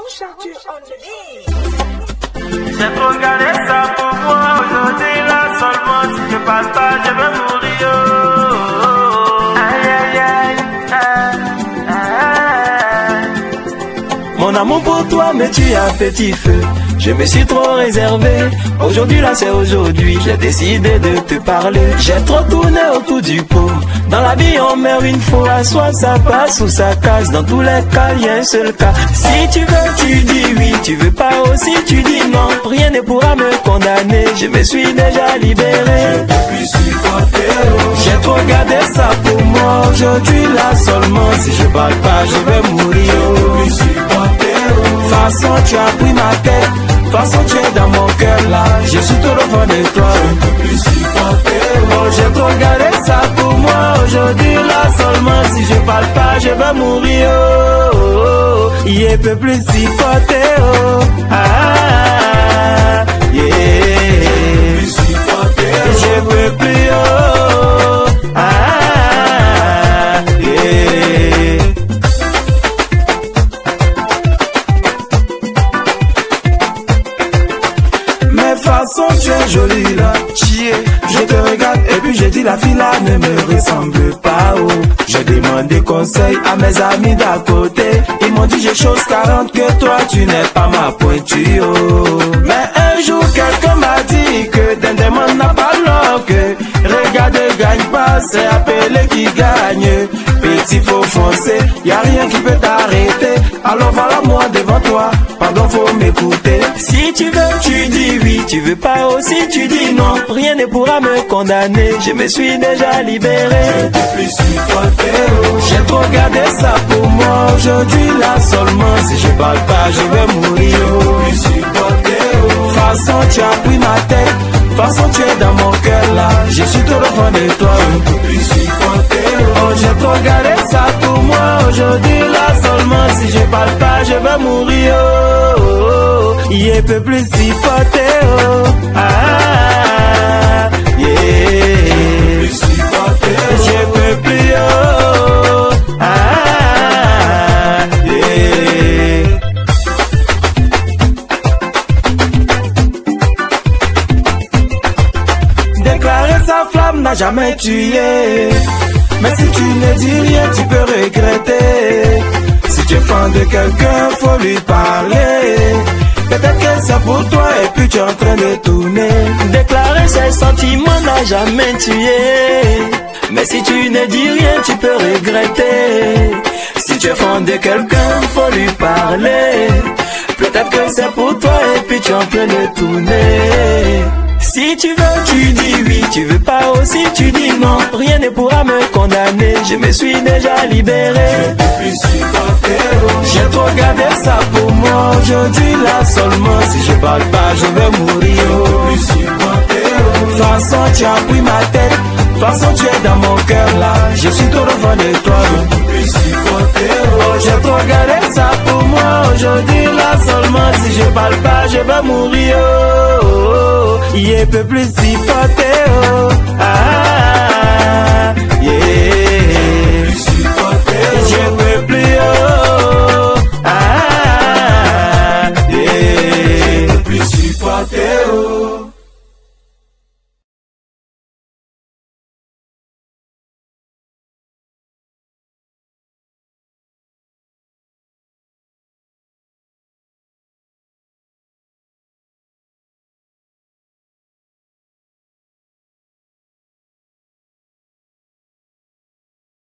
J'ai trop gardé ça pour moi. Aujourd'hui là seulement, si je parle pas, je vais mourir. Aïe aïe aïe, Mon amour pour toi me tue à petit feu. Je me suis trop réservé. Aujourd'hui là c'est aujourd'hui. J'ai décidé de te parler. J'ai trop tourné autour du pot. Dans la vie on meurt une fois. Soit ça passe ou ça casse. Dans tous les cas il y a un seul cas. Si tu veux tu dis oui. Tu veux pas aussi tu dis non. Rien ne pourra me condamner. Je me suis déjà libéré. J'ai trop gardé ça pour moi. Aujourd'hui là seulement. Si je parle pas je vais mourir. Façon tu as pris ma tête. Façon tu es dans mon cœur là. Je suis tout au fond de toi. Oh, j'ai trop gardé ça pour moi. Aujourd'hui là seulement. Si je parle pas je vais mourir. Oh, oh, oh. Il peut plus supporter. Oh. Ah, yeah. Je peux plus. Oh, ah, yeah. Mais façon tu es jolie là. Je te regarde et puis je dis la fille là ne me ressemble pas. Oh. J'ai demandé conseil à mes amis d'à côté. Ils m'ont dit j'ai chose 40 que toi tu n'es pas ma pointure. Oh. Mais un jour quelqu'un m'a dit que d'un démon n'a pas l'or. Que regarder gagne pas, c'est appeler qui gagne. Petit faut foncer, y a rien qui peut t'arrêter. Alors voilà moi devant toi, pardon faut m'écouter. Si tu veux tu dis oui, tu veux pas aussi tu dis non. Rien ne pourra me condamner, je me suis déjà libéré. J'ai trop gardé ça pour moi. Aujourd'hui là seulement. Si je parle pas je vais mourir. Façon tu as pris ma tête. Façon tu es dans mon cœur là. Je suis tout au fond de toi. Oh j'ai trop gardé ça pour moi. Aujourd'hui là seulement. Si je parle pas je vais mourir. Oh, oh, oh. Il peut plus supporter. Oh. Ah, yeah. Je peux plus. Oh, ah, yeah. Déclarer sa flamme n'a jamais tué. Mais si tu ne dis rien, tu peux regretter. Si tu es fan de quelqu'un, faut lui parler. Peut-être que c'est pour toi et puis tu es en train de tourner. Déclarer ses sentiments n'a jamais tué. Mais si tu ne dis rien, tu peux regretter. Si tu es fan de quelqu'un, faut lui parler. Peut-être que c'est pour toi et puis tu es en train de tourner. Si tu veux, tu dis oui, tu veux pas aussi, tu dis non. Rien ne pourra me condamner, je me suis déjà libéré. J'ai trop gardé ça pour moi. Aujourd'hui là seulement. Si je parle pas, je vais mourir. Façon tu as pris ma tête. Façon tu es dans mon cœur là. Je suis tout au fond de toi. Oh, j'ai trop gardé ça pour moi. Aujourd'hui là seulement. Si je parle pas, je vais mourir. Oh, oh, oh. Il peut plus supporter. Oh, ah.